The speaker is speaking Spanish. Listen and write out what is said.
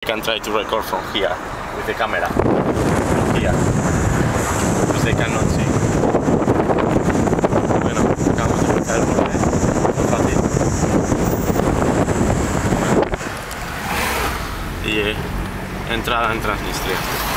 can try to record from here with the camera. From here. Because they cannot see. Bueno, acabamos de cruzar el borde. Muy fácil. Bueno. Y entrada en Transnistria.